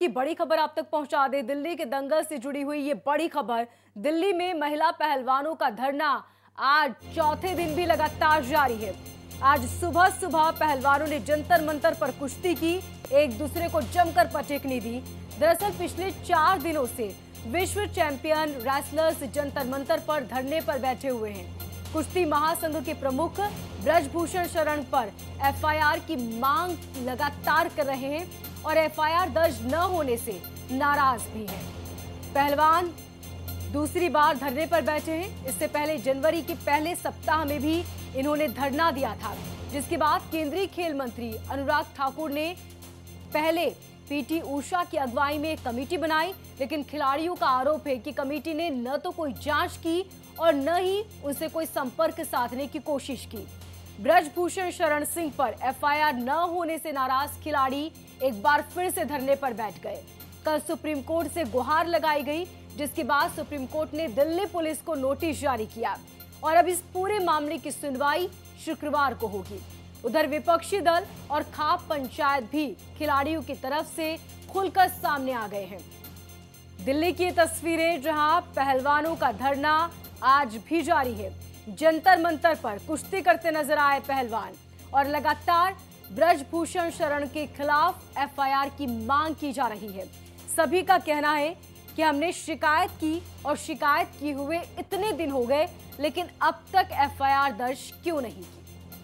की बड़ी खबर आप तक पहुंचा दे। दिल्ली के दंगल से जुड़ी हुई ये बड़ी खबर। दिल्ली में महिला पहलवानों का धरना आज चौथे दिन भी लगातार जारी है। आज सुबह सुबह पहलवानों ने जंतर मंतर पर कुश्ती की, एक दूसरे को जमकर पटेकनी दी। दरअसल पिछले 4 दिनों से विश्व चैंपियन रेसलर्स जंतर मंतर पर धरने पर बैठे हुए हैं। कुश्ती महासंघ के प्रमुख ब्रजभूषण शरण पर एफआईआर की मांग लगातार कर रहे हैं और एफआईआर दर्ज न होने से नाराज भी हैं। पहलवान दूसरी बार धरने पर बैठे हैं। इससे पहले जनवरी के पहले सप्ताह में भी इन्होंने धरना दिया था, जिसके बाद केंद्रीय खेल मंत्री अनुराग ठाकुर ने पहले पीटी उषा की अगुवाई में एक कमेटी बनाई, लेकिन खिलाड़ियों का आरोप है कि कमेटी ने न तो कोई जांच की और न ही उनसे कोई संपर्क साधने की कोशिश की। ब्रजभूषण शरण सिंह पर एफआईआर न होने से नाराज खिलाड़ी एक बार फिर से धरने पर बैठ गए। कल सुप्रीम कोर्ट से गुहार लगाई गई, जिसके बाद सुप्रीम कोर्ट ने दिल्ली पुलिस को नोटिस जारी किया और अब इस पूरे मामले की सुनवाई शुक्रवार को होगी। उधर विपक्षी दल और खाप पंचायत भी खिलाड़ियों की तरफ से खुलकर सामने आ गए हैं। दिल्ली की तस्वीरें, जहां पहलवानों का धरना आज भी जारी है। जंतर मंतर पर कुश्ती करते नजर आए पहलवान और लगातार ब्रजभूषण शरण के खिलाफ एफआईआर की मांग की जा रही है। सभी का कहना है कि हमने शिकायत की और शिकायत किए हुए इतने दिन हो गए, लेकिन अब तक एफआईआर दर्ज क्यों नहीं की।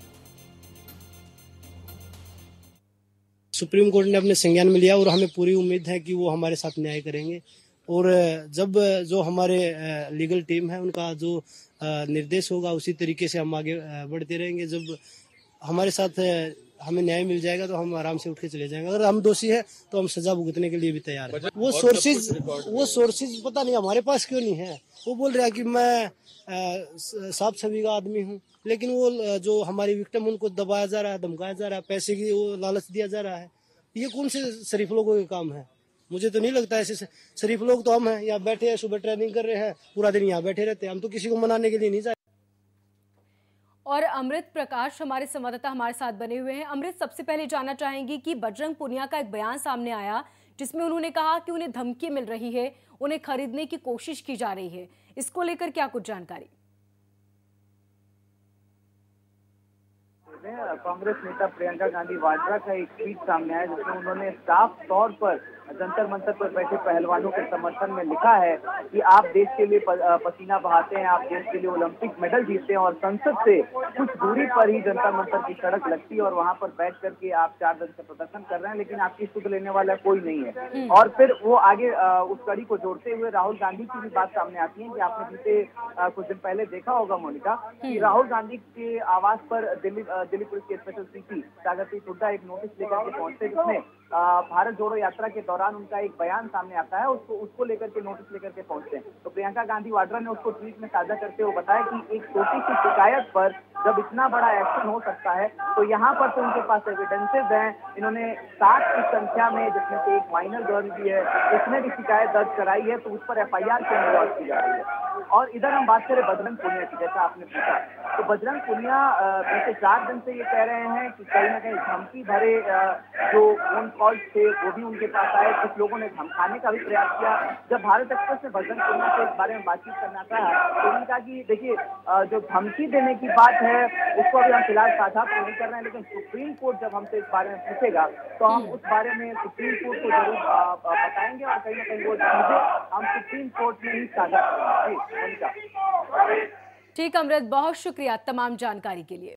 सुप्रीम कोर्ट ने अपने संज्ञान में लिया और हमें पूरी उम्मीद है कि वो हमारे साथ न्याय करेंगे और जब जो हमारे लीगल टीम है उनका जो निर्देश होगा उसी तरीके से हम आगे बढ़ते रहेंगे। जब हमारे साथ हमें न्याय मिल जाएगा तो हम आराम से उठ के चले जाएंगे। अगर हम दोषी है तो हम सजा भुगतने के लिए भी तैयार हैं। वो सोर्सेज पता नहीं हमारे पास क्यों नहीं है। वो बोल रहा है कि मैं साफ छवि का आदमी हूँ, लेकिन वो जो हमारी विक्टिम उनको दबाया जा रहा है, धमकाया जा रहा है, पैसे की वो लालच दिया जा रहा है। ये कौन से शरीफ लोगों के काम है? मुझे तो नहीं लगता ऐसे शरीफ लोग तो हम हैं, यहाँ बैठे हैं, सुबह ट्रेनिंग कर रहे हैं, पूरा दिन यहाँ बैठे रहते हैं। हम तो किसी को मनाने के लिए नहीं जाए। और अमृत प्रकाश हमारे संवाददाता हमारे साथ बने हुए हैं। अमृत, सबसे पहले जानना चाहेंगे कि बजरंग पुनिया का एक बयान सामने आया जिसमें उन्होंने कहा कि उन्हें धमकी मिल रही है, उन्हें खरीदने की कोशिश की जा रही है। इसको लेकर क्या कुछ जानकारी? कांग्रेस नेता प्रियंका गांधी वाड्रा का एक ट्वीट सामने आया जिसमें उन्होंने साफ तौर पर जंतर मंतर पर बैठे पहलवानों के समर्थन में लिखा है कि आप देश के लिए पसीना बहाते हैं, आप देश के लिए ओलंपिक मेडल जीतते हैं और संसद से कुछ दूरी पर ही जंतर मंतर की सड़क लगती है और वहां पर बैठ करके आप 4 दिन से प्रदर्शन कर रहे हैं, लेकिन आपकी सुध लेने वाला कोई नहीं है। और फिर वो आगे उस कड़ी को जोड़ते हुए राहुल गांधी की भी बात सामने आती है कि आपने बीते कुछ दिन पहले देखा होगा मोनिका कि राहुल गांधी के आवास पर दिल्ली पुलिस के स्पेशल सीपी सागर सिंह हुड्डा एक नोटिस लेकर के पहुंचते, जिसमें भारत जोड़ो यात्रा के दौरान उनका एक बयान सामने आता है, उसको लेकर के नोटिस लेकर के पहुंचते हैं। तो प्रियंका गांधी वाड्रा ने उसको ट्वीट में साझा करते हुए बताया कि एक छोटी सी शिकायत पर जब इतना बड़ा एक्शन हो सकता है तो यहाँ पर तो उनके पास एविडेंसेज हैं। इन्होंने 7 की संख्या में, जिसमें से एक माइनर गर्ल भी है, उसमें भी शिकायत दर्ज कराई है, तो उस पर एफआईआर क्यों नहीं दर्ज की जा रही है? और इधर हम बात करें बजरंग पुनिया की, जैसा आपने पूछा, तो बजरंग पुनिया पिछले 4 दिन से ये कह रहे हैं कि कहीं ना कहीं धमकी भरे जो फोन कॉल्स थे वो भी उनके पास आए, कुछ लोगों ने धमकाने का भी प्रयास किया। जब भारत एक्सप्रेस ने बजरंग पुनिया से इस बारे में बातचीत करना चाहा तो उन्होंने कहा कि देखिए, जो धमकी देने की बात है उसको अभी हम फिलहाल साझा तो नहीं कर रहे हैं, लेकिन सुप्रीम कोर्ट जब हमसे इस बारे में पूछेगा तो हम उस बारे में सुप्रीम कोर्ट को जरूर बताएंगे और कहीं ना कहीं वो चीजें हम सुप्रीम कोर्ट में ही साझा करेंगे। ठीक अमृत, बहुत शुक्रिया तमाम जानकारी के लिए।